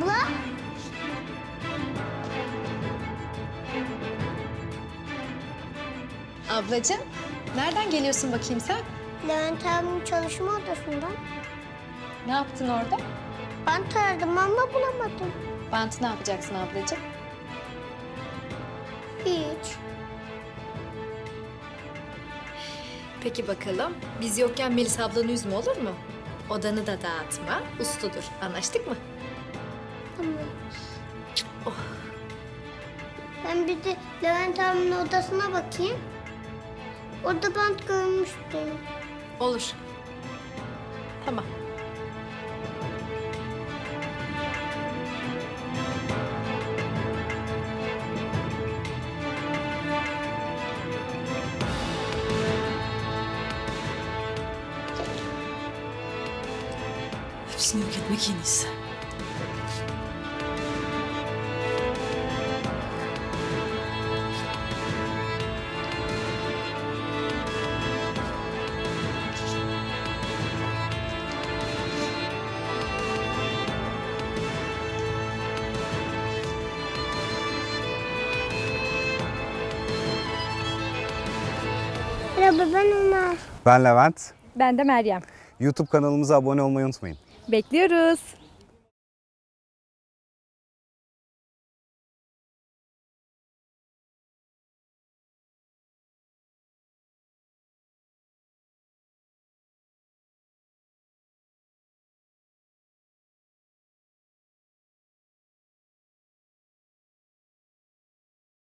Abla. Ablacığım, nereden geliyorsun bakayım sen? Levent abinin çalışma odasından. Ne yaptın orada? Bant aradım ama bulamadım. Bantı ne yapacaksın ablacığım? Hiç. Peki bakalım, biz yokken Melis ablanı üzme olur mu? Odanı da dağıtma, usludur. Anlaştık mı? Tamam. Oh. Ben bir de Levent abinin odasına bakayım. Orada bant görmüştüm. Olur. Tamam. Hepsini yok etmek en iyisi. Merhaba ben Ömer. Ben Levent. Ben de Meryem. YouTube kanalımıza abone olmayı unutmayın. Bekliyoruz.